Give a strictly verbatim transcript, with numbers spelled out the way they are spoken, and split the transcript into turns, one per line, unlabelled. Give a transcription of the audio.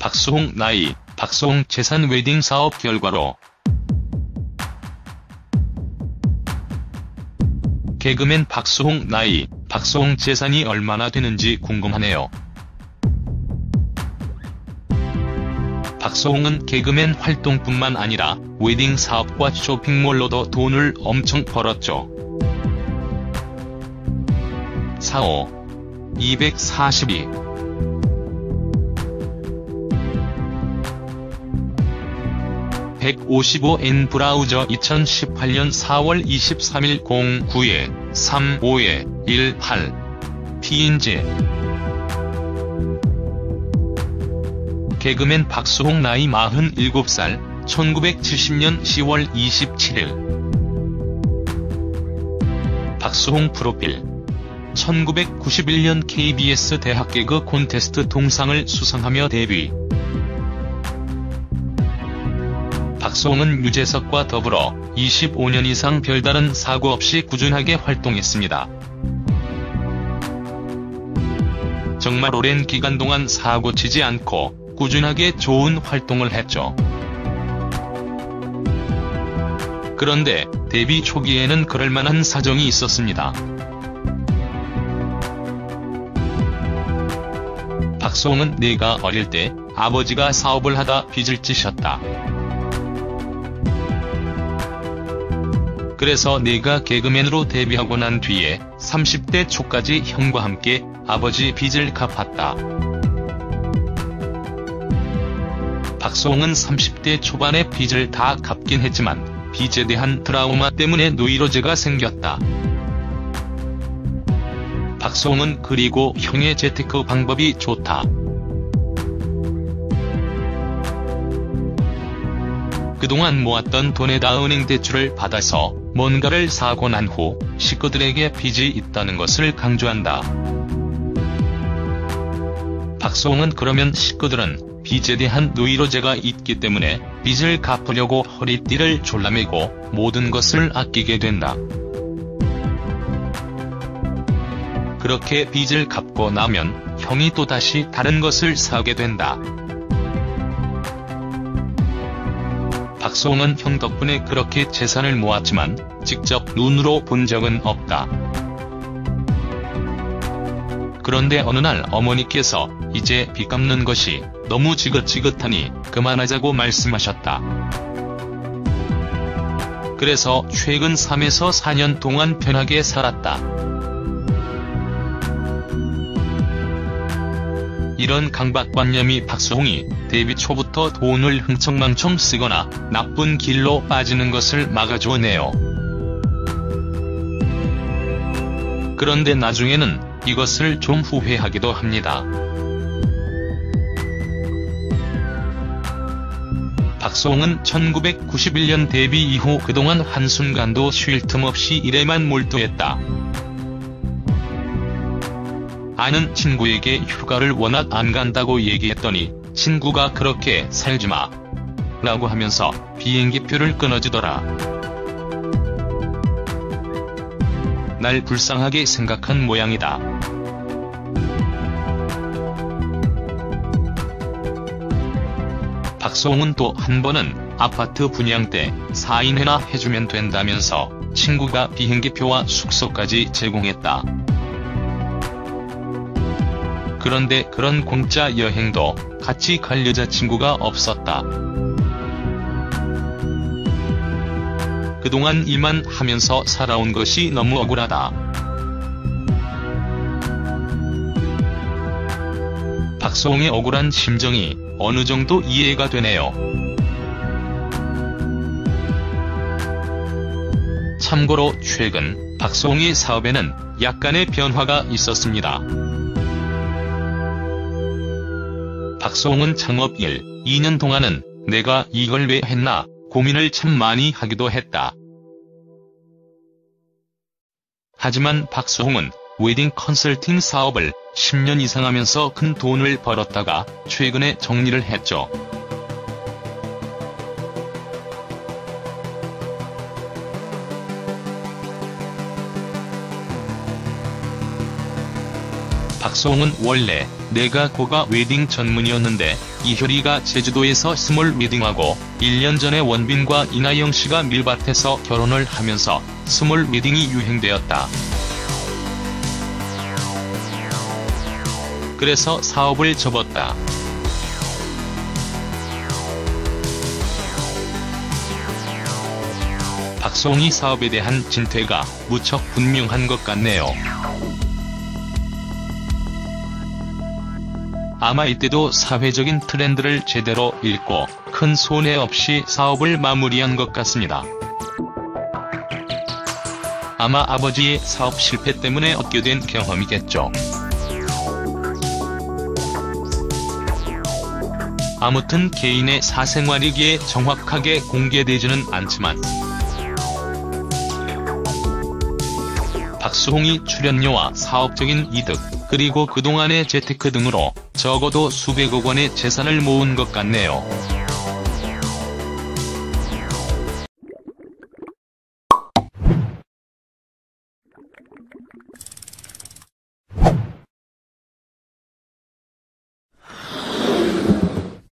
박수홍 나이, 박수홍 재산 웨딩 사업 결과로 개그맨 박수홍 나이, 박수홍 재산이 얼마나 되는지 궁금하네요. 박수홍은 개그맨 활동뿐만 아니라 웨딩 사업과 쇼핑몰로도 돈을 엄청 벌었죠. 사오 이백사십이 백오십오 엔 브라우저 이천십팔년 사월 이십삼일 공구 삼오 일팔 피인지 개그맨 박수홍 나이 마흔일곱 살, 천구백칠십년 시월 이십칠일 박수홍 프로필 천구백구십일년 케이비에스 대학 개그 콘테스트 동상을 수상하며 데뷔. 박수홍은 유재석과 더불어 이십오년 이상 별다른 사고 없이 꾸준하게 활동했습니다. 정말 오랜 기간 동안 사고치지 않고 꾸준하게 좋은 활동을 했죠. 그런데 데뷔 초기에는 그럴만한 사정이 있었습니다. 박수홍은 내가 어릴 때 아버지가 사업을 하다 빚을 지셨다. 그래서 내가 개그맨으로 데뷔하고 난 뒤에 삼십대 초까지 형과 함께 아버지 빚을 갚았다. 박수홍은 삼십대 초반에 빚을 다 갚긴 했지만 빚에 대한 트라우마 때문에 노이로제가 생겼다. 박수홍은 그리고 형의 재테크 방법이 좋다. 그동안 모았던 돈에다 은행 대출을 받아서 뭔가를 사고 난 후 식구들에게 빚이 있다는 것을 강조한다. 박수홍은 그러면 식구들은 빚에 대한 노이로제가 있기 때문에 빚을 갚으려고 허리띠를 졸라매고 모든 것을 아끼게 된다. 그렇게 빚을 갚고 나면 형이 또다시 다른 것을 사게 된다. 박수홍은 형 덕분에 그렇게 재산을 모았지만 직접 눈으로 본 적은 없다. 그런데 어느 날 어머니께서 이제 빚 갚는 것이 너무 지긋지긋하니 그만하자고 말씀하셨다. 그래서 최근 삼에서 사년 동안 편하게 살았다. 이런 강박관념이 박수홍이 데뷔 초부터 돈을 흥청망청 쓰거나 나쁜 길로 빠지는 것을 막아주네요. 그런데 나중에는 이것을 좀 후회하기도 합니다. 박수홍은 천구백구십일년 데뷔 이후 그동안 한순간도 쉴 틈 없이 일에만 몰두했다. 아는 친구에게 휴가를 워낙 안 간다고 얘기했더니 친구가 그렇게 살지마 라고 하면서 비행기표를 끊어주더라. 날 불쌍하게 생각한 모양이다. 박수홍은 또 한 번은 아파트 분양 때 사인회나 해주면 된다면서 친구가 비행기표와 숙소까지 제공했다. 그런데 그런 공짜 여행도 같이 갈 여자친구가 없었다. 그동안 일만 하면서 살아온 것이 너무 억울하다. 박수홍의 억울한 심정이 어느 정도 이해가 되네요. 참고로 최근 박수홍의 사업에는 약간의 변화가 있었습니다. 박수홍은 창업 일, 이 년 동안은 내가 이걸 왜 했나 고민을 참 많이 하기도 했다. 하지만 박수홍은 웨딩 컨설팅 사업을 십 년 이상 하면서 큰 돈을 벌었다가 최근에 정리를 했죠. 박수홍은 원래 내가 고가 웨딩 전문이었는데 이효리가 제주도에서 스몰 웨딩하고 일 년 전에 원빈과 이나영 씨가 밀밭에서 결혼을 하면서 스몰 웨딩이 유행되었다. 그래서 사업을 접었다. 박수홍이 사업에 대한 진퇴가 무척 분명한 것 같네요. 아마 이때도 사회적인 트렌드를 제대로 읽고 큰 손해 없이 사업을 마무리한 것 같습니다. 아마 아버지의 사업 실패 때문에 얻게 된 경험이겠죠. 아무튼 개인의 사생활이기에 정확하게 공개되지는 않지만 박수홍이 출연료와 사업적인 이득, 그리고 그동안의 재테크 등으로 적어도 수백억 원의 재산을 모은 것 같네요.